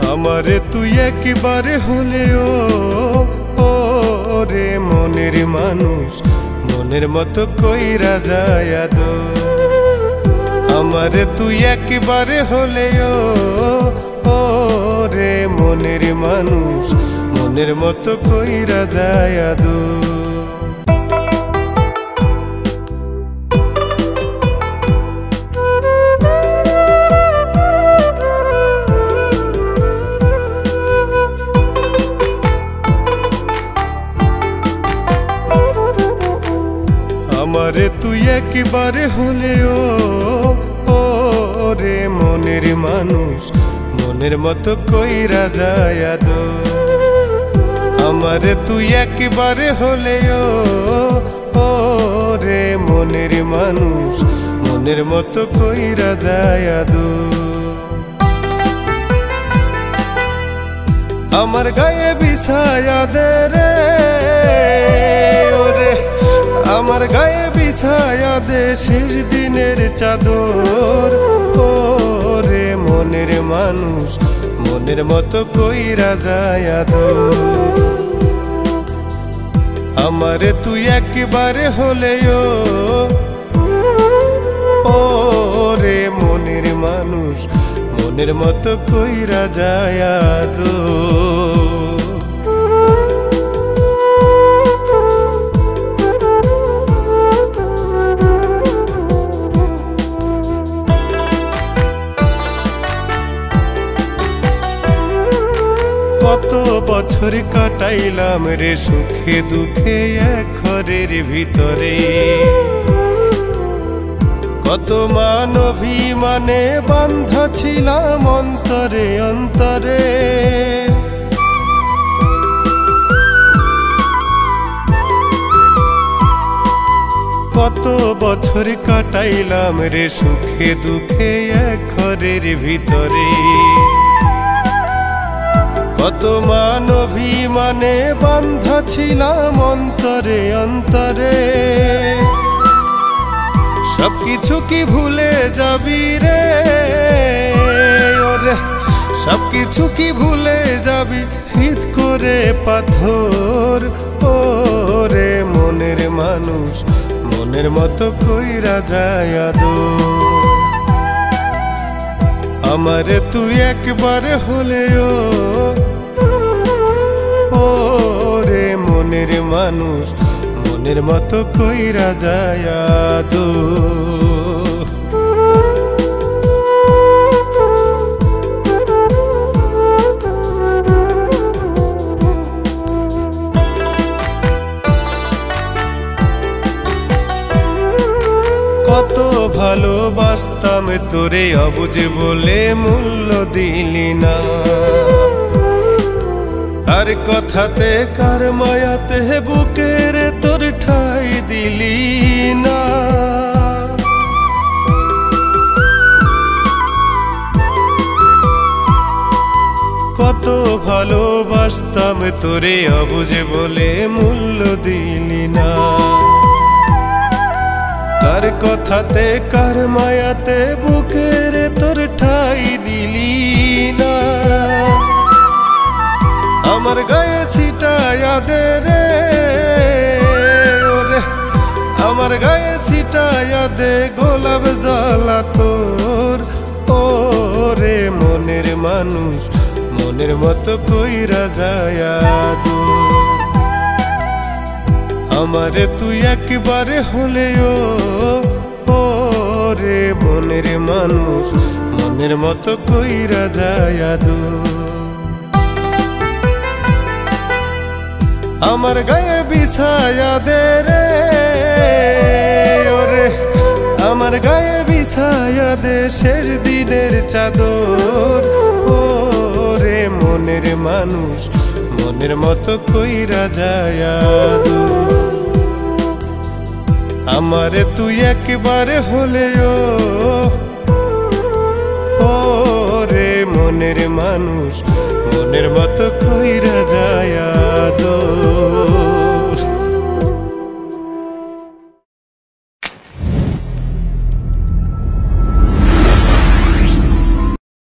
আমারে তুই একবারে হলেও ও রে মনের মানুষ মনের মতো কইরা যায় আদো। আমারে তুই একবারে হলেও ও রে মনের মানুষ মনের মতো কইরা যায় আদো। আমারে তুই একবারে হলেও ও রে মনের মানুষ মনের মতো কইরা যায় আদো। আমারে তুই একবারে হলেও ও রে মনের মানুষ মনের মতো কইরা যায় আদো। আমার গায়ে বিছায়া দে রে ওরে, আমার গায়ে বিছায়া দে শেষ দিনের চাদর ও রে মনের মানুষ মনের মতো কইরা যায় আদো। আমারে তুই একবারে হলেও ও রে মনের মানুষ মনের মতো কইরা যায় আদো। কত বছর কাটাইলাম রে সুখে দুঃখে এক ঘরের ভিতরে, কত মান অভিমানে বান্ধা ছিলাম অন্তরে অন্তরে। কত বছর কাটাইলাম রে সুখে দুঃখে এক ঘরের ভিতরে, কত মান অভিমানে বান্ধা ছিলাম অন্তরে অন্তরে। সবকিছু কি ভুলে যাবি রে ওরে, সবকিছু কি ভুলে যাবি হিত করে পাথর ও রে মনের মানুষ মনের মতো কইরা যায় আদো। আমারে তুই একবারে হলেও ও রে মনের মানুষ মনের মতো কইরা যায় আদো। কত ভালোবাসতাম তোরে অবুঝ বলে মূল্য দিলি না, আর কথাতে কার মায়াতে বুকের তোর ঠাই দিলি না। কত ভালোবাসতাম তোরে অবুঝ বলে মূল্য দিলি না, কার কথাতে কার মায়াতে বুকের তোর ঠাই দিলি না। আমার গায়ে ছিটায়া দে রে ওরে, আমার গায়ে ছিটায়া দে গোলাপ জ্বালা তোর ও রে মনের মানুষ মনের মতো কইরা যায় আদো। আমারে তুই একবারে হলেও ও রে মনের মানুষ মনের মতো কইরা যায় আদো। আমার গায়ে বিছায়া দে রে ওরে, আমার গায়ে বিছায়া দে শেষ দিনের চাদর ও রে মনের মানুষ মনের মতো কইরা যায় আদো। আমারে তুই একবারে হলেও ও রে মনের মানুষ মনের মতো কইরা যায় আদো।